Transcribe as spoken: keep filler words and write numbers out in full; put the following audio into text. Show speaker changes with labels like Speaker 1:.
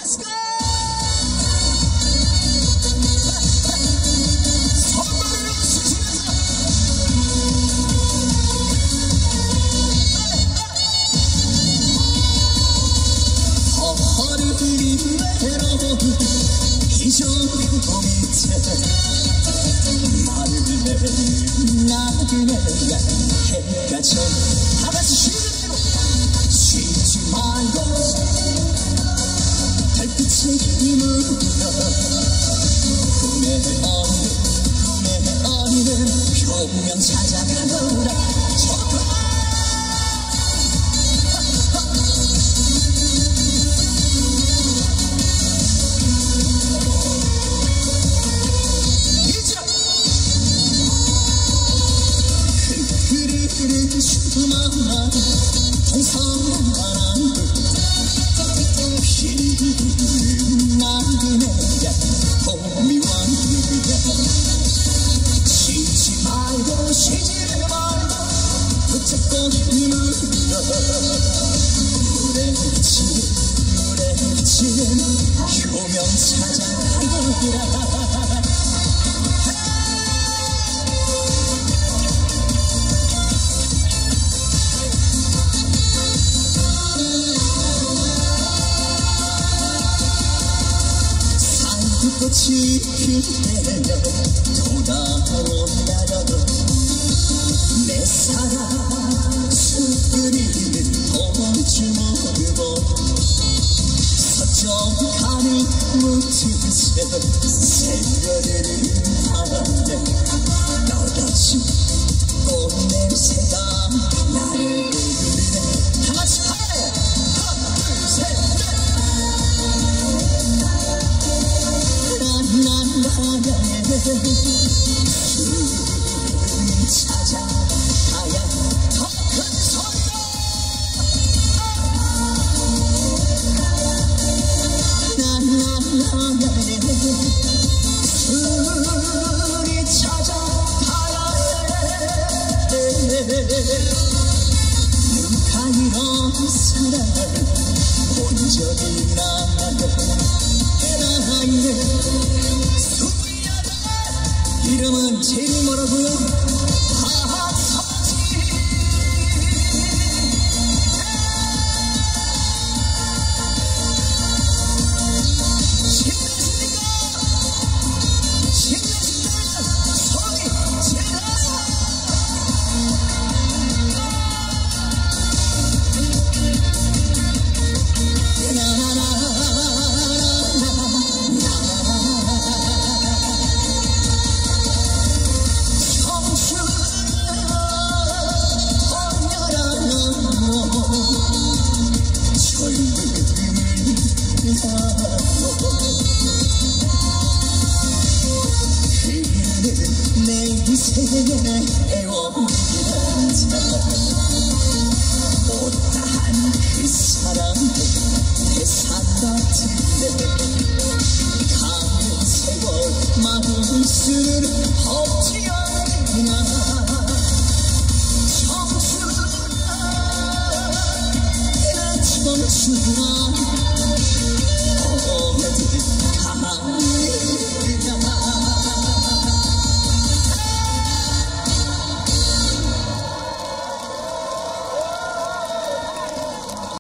Speaker 1: Let's go! 다같이 쉬는 쉬지 말고 달빛의 힘으로 꿈의 어린 꿈의 어린은 표면 찾아가더라 좋다 수많아 동성만한 피는 나그네야 봄이 왔느냐 쉬지 말고 쉬지 말고 붙잡고 힘을 물에 비치는 물에 비치는 효명 찾아가더라 꽃이 피면 돌아온다라도 내 사랑 숲그리는 도주먹으로 서쪽하는 무트새 새별을 하네 너같이 꽃냄새가 나를 부르네 다같이 하네 하나 둘셋넷 숨이 찾아가야 더 큰 소리로 나나나나네 숨이 찾아가야 해 눈가이로 사랑을 본 적이 나네 나이네 이름은 제일 뭐라고요? 하하서지 힘내십니까? 힘내십니까? 소리 질러 내 인생에 애원이란 사람 못다한 그 사람 대산 같은데 가는 세월 마음 수는 없지 않느냐 청춘아 내 청춘아